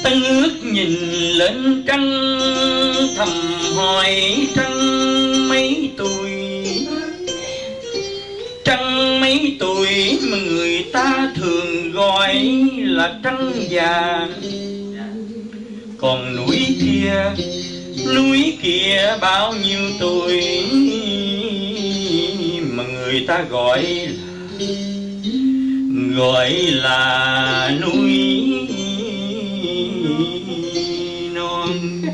Tân ước nhìn lên trăng, thầm hỏi trăng mấy tuổi. Trăng mấy tuổi mà người ta thường gọi là trăng già. Còn núi kia bao nhiêu tuổi mà người ta gọi là núi non.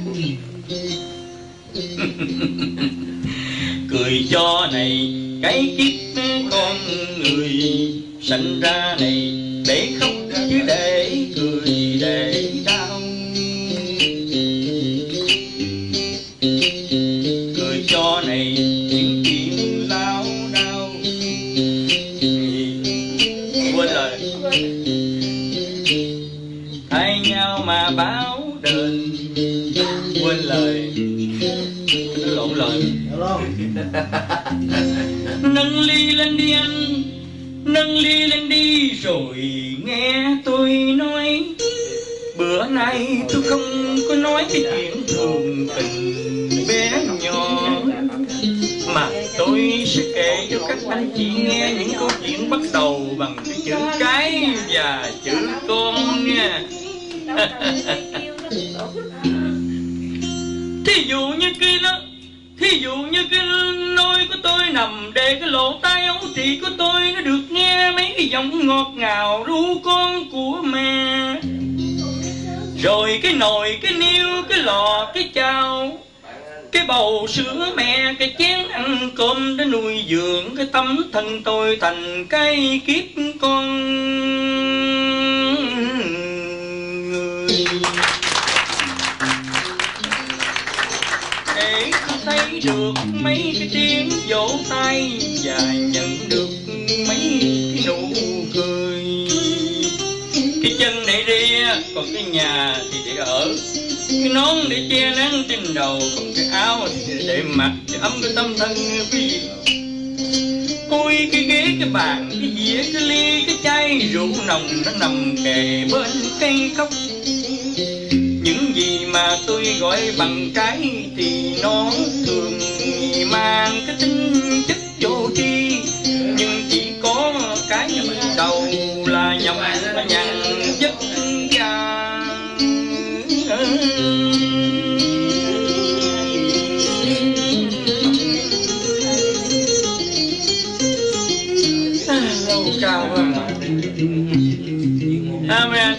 Cười cho này cái kiếp con người sanh ra này để khóc chứ để cười để đau. Cười cho này những chuyện lao đao. Quên lời thay nhau mà báo đền. Quên lời, lộn lời. Nâng ly lên đi anh, nâng ly lên đi rồi nghe tôi nói. Bữa nay tôi không có nói cái chuyện thường tình bé nhỏ, mà tôi sẽ kể cho các anh chị nghe những câu chuyện bắt đầu bằng cái chữ cái và chữ con nha. Thí dụ như cái nôi của tôi nằm để cái lỗ tai ấu trĩ của tôi nó được nghe mấy cái giọng ngọt ngào ru con của mẹ. Rồi cái nồi, cái niêu, cái lò, cái chảo, cái bầu sữa mẹ, cái chén ăn cơm để nuôi dưỡng cái tấm thân tôi thành cái kiếp con người. Để tôi thấy được mấy cái tiếng vỗ tay và nhận được mấy cái nụ cười. Cái chân để đi, còn cái nhà thì để ở. Cái nón để che nắng trên đầu, còn cái áo thì để mặc để ấm cái tâm thân quý vị. Ôi cái ghế, cái bàn, cái dĩa, cái ly, cái chai rượu nồng nó nằm kề bên cây cốc. Những gì mà tôi gọi bằng cái thì nó thường mang cái tính chất vô tri, nhưng chỉ có cái đầu là nhầm nhằn chất già. Lâu cao quá. Amen.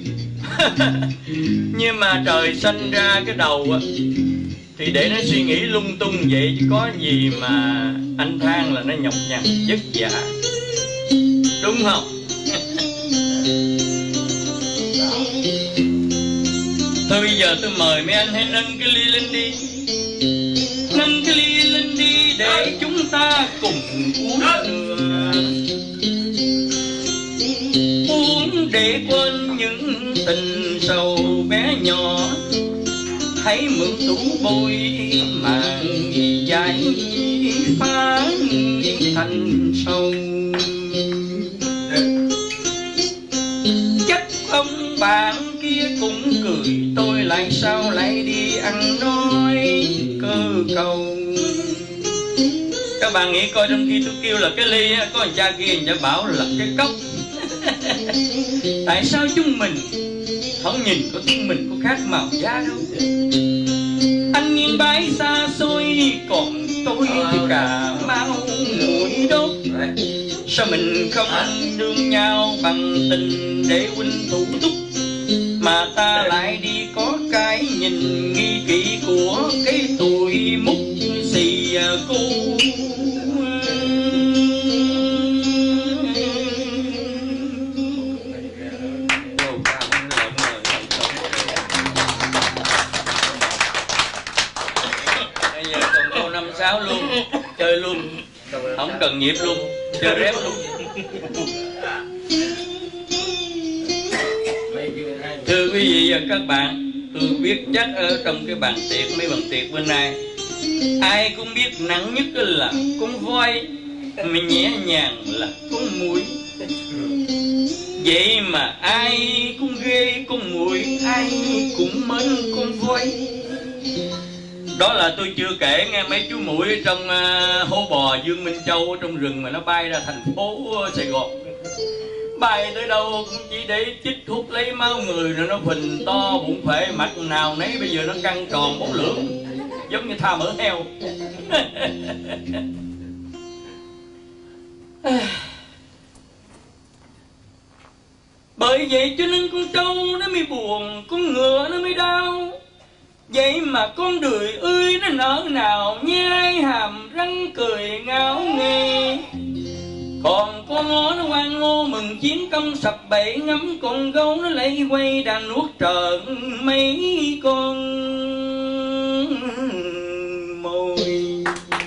Nhưng mà trời sanh ra cái đầu á thì để nó suy nghĩ lung tung vậy, chứ có gì mà anh than là nó nhọc nhằn vất vả, đúng không? Thôi bây giờ tôi mời mấy anh hãy nâng cái ly lên đi, nâng cái ly lên đi để chúng ta cùng uống nữa. Uống để quên những tình sầu bé nhỏ, hãy mượn tủ bôi mà giải phá thành sầu. Chắc ông bạn kia cũng cười tôi lại sao lại đi ăn nói cơ cầu. Các bạn nghĩ coi, trong khi tôi kêu là cái ly, có anh cha kia anh cha bảo là cái cốc. Tại sao chúng mình thoáng nhìn của chúng mình có khác màu da đâu? Anh nghiêng bái xa xôi, còn tôi thì Cà Mau mũi đốt. Sao mình không đương nhau bằng tình để huynh thủ túc, mà ta lại đi có cái nhìn nghi kỵ của cái tuổi mút xì cô. Sáu luôn, chơi luôn, không cần nhịp luôn, chơi rép luôn. Thưa quý vị và các bạn, tôi biết chắc ở trong cái bàn tiệc, mấy bàn tiệc bên này, ai cũng biết nặng nhất là con voi, mà nhẹ nhàng là con muỗi. Vậy mà ai cũng ghê con muỗi, ai mến con voi. Đó là tôi chưa kể nghe mấy chú muội trong hố bò Dương Minh Châu trong rừng mà nó bay ra thành phố Sài Gòn. Bay tới đâu cũng chỉ để chích hút lấy máu người, rồi nó phình to bụng phệ, mặt nào nấy bây giờ nó căng tròn bốn lưỡng giống như tha mỡ heo. Bởi vậy cho nên con trâu nó mới buồn, con ngựa nó mới đau. Vậy mà con đười ơi nó nở nào, nhai hàm răng cười ngáo nghê. Còn con ngó nó hoang ngô mừng chiến công sập bẫy, ngắm con gấu nó lấy quay đang nuốt trợn mấy con mồi.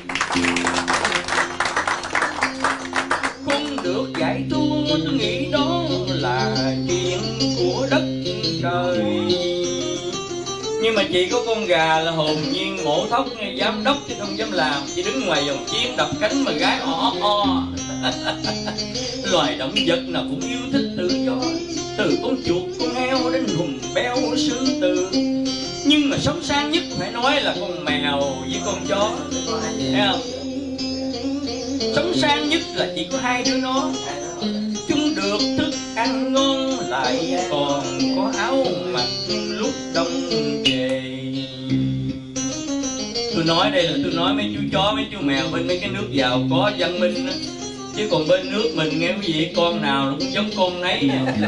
Không được giải thua tôi nghĩ đó là chuyện của đất trời. Nhưng mà chỉ có con gà là hồn nhiên ngộ thóc, giám đốc chứ không dám làm, chỉ đứng ngoài dòng chiến đập cánh mà gái o o. Loài động vật nào cũng yêu thích tự do, từ con chuột, con heo đến hùng béo sư tử. Nhưng mà sống sang nhất phải nói là con mèo với con chó, thấy không? Sống sang nhất là chỉ có hai đứa nó. Chúng được thức ăn ngon lại còn có áo mặc lúc đông về. Tôi nói đây là tôi nói mấy chú chó, mấy chú mèo bên mấy cái nước giàu có văn minh đó. Chứ còn bên nước mình nghe quý vị, con nào nó cũng giống con nấy.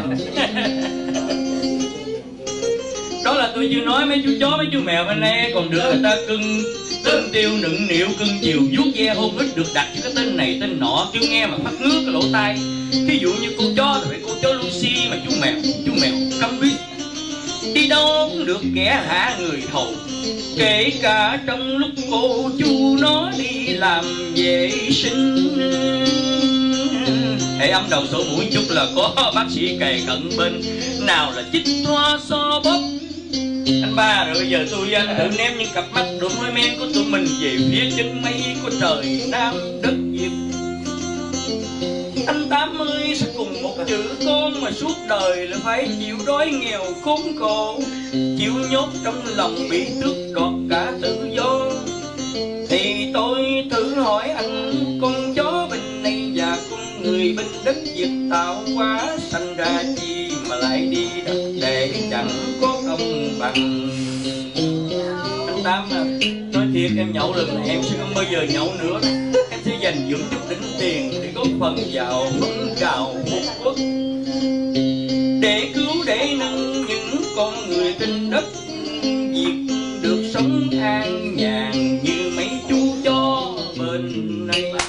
Đó là tôi chưa nói mấy chú chó, mấy chú mèo bên đây còn được người ta cưng tên tiêu nựng nịu, cưng chiều vuốt ve hôn ít, được đặt cho cái tên này tên nọ, kêu nghe mà phát ngứa cái lỗ tai. Ví dụ như cô chó thì phải cô chó Lucy, mà chú mèo câm biết. Đi đâu cũng được kẻ hạ người hầu, kể cả trong lúc cô chú nó đi làm vệ sinh. Hệ âm đầu sổ mũi chút là có bác sĩ kề cận bên, nào là chích thoa so bóp. Anh ba rồi bây giờ tôi anh thử ném những cặp mắt đôi môi men của tụi mình về phía chân mây của trời Nam đất Việt. Anh 80 sẽ cùng một chữ con mà suốt đời là phải chịu đói nghèo khốn khổ, chịu nhốt trong lòng bị tước đoạt cả tự do. Thì tôi thử hỏi anh, con chó bên đây và con người bên đất Việt tạo hóa sanh ra chi mà lại đi đất để chẳng có công bằng. Anh Tám à, nói thiệt em nhậu lần này em sẽ không bao giờ nhậu nữa. Em sẽ dành dụm chút đỉnh tiền để góp phần vào phong trào phục quốc, để cứu để nâng những con người trên đất Việt được sống an nhàn như mấy chú chó bên này.